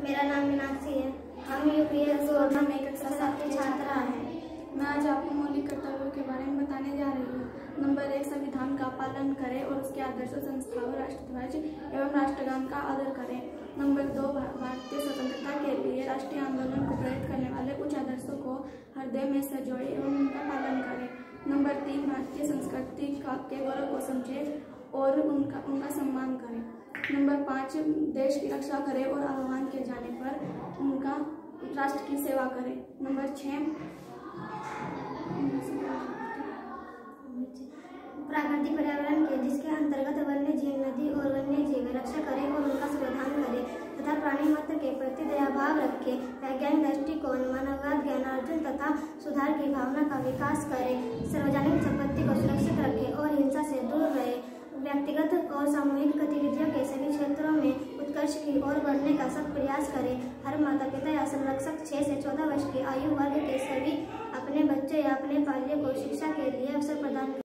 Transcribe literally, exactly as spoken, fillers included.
मेरा नाम मीनाक्षी है। हम यूपीएस सोलह में कक्षा सात के छात्रा हैं। मैं आज आपको मौलिक कर्तव्यों के बारे में बताने जा रही हूँ। नंबर एक, संविधान का पालन करें और उसके आदर्शों, संस्थाओं, राष्ट्रध्वज एवं राष्ट्रगान का आदर करें। नंबर दो, भारतीय स्वतंत्रता के लिए राष्ट्रीय आंदोलन को प्रेरित करने वाले उच्च आदर्शों को हृदय में संजोए एवं उनका पालन करें। नंबर तीन, भारतीय संस्कृति का के गौरव को समझें और उनका उनका सम्मान करें। नंबर पाँच, देश की रक्षा करें और आह्वान किए जाने पर उनका राष्ट्र की सेवा करें। नंबर छः, प्राकृतिक पर्यावरण के जिसके अंतर्गत वन्य जीव, नदी और वन्य जीव रक्षा करें और उनका संवर्धन करें तथा प्राणी मात्र के प्रति दयाभाव रखें। वैज्ञानिक दृष्टिकोण, मानववाद, ज्ञानार्जन तथा सुधार की भावना का विकास करें। सार्वजनिक संपत्ति को सुरक्षित रखें और हिंसा से दूर रहें। व्यक्तिगत और सामूहिक गतिविधियों के सभी क्षेत्रों में उत्कर्ष की ओर बढ़ने का सब प्रयास करें। हर माता पिता या संरक्षक छह से चौदह वर्ष की आयु वर्ग के सभी अपने बच्चे या अपने बाल्य को शिक्षा के लिए अवसर प्रदान करें।